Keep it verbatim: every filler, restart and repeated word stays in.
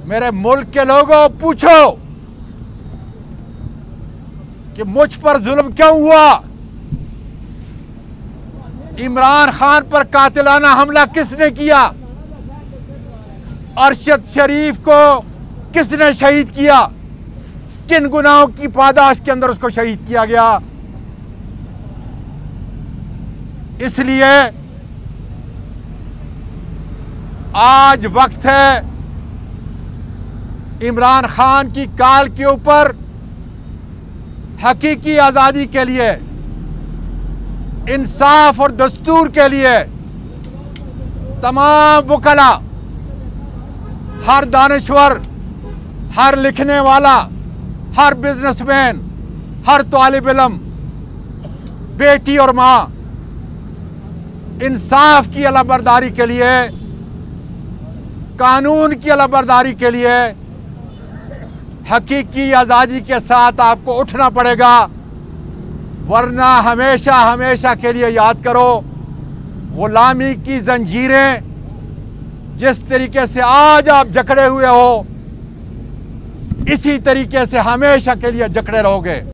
मेरे मुल्क के लोगों, पूछो कि मुझ पर जुल्म क्यों हुआ। इमरान खान पर कातिलाना हमला किसने किया? अरशद शरीफ को किसने शहीद किया? किन गुनाहों की पादाश के अंदर उसको शहीद किया गया? इसलिए आज वक्त है इमरान खान की काल के ऊपर हकीकी आजादी के लिए, इंसाफ और दस्तूर के लिए तमाम वकला, हर दानिश्वर, हर लिखने वाला, हर बिजनेसमैन, हर तालिब इल्म, बेटी और मां, इंसाफ की अलबरदारी के लिए, कानून की अलबरदारी के लिए हकीकी आज़ादी के साथ आपको उठना पड़ेगा। वरना हमेशा हमेशा के लिए याद करो, गुलामी की जंजीरें जिस तरीके से आज आप जकड़े हुए हो, इसी तरीके से हमेशा के लिए जकड़े रहोगे।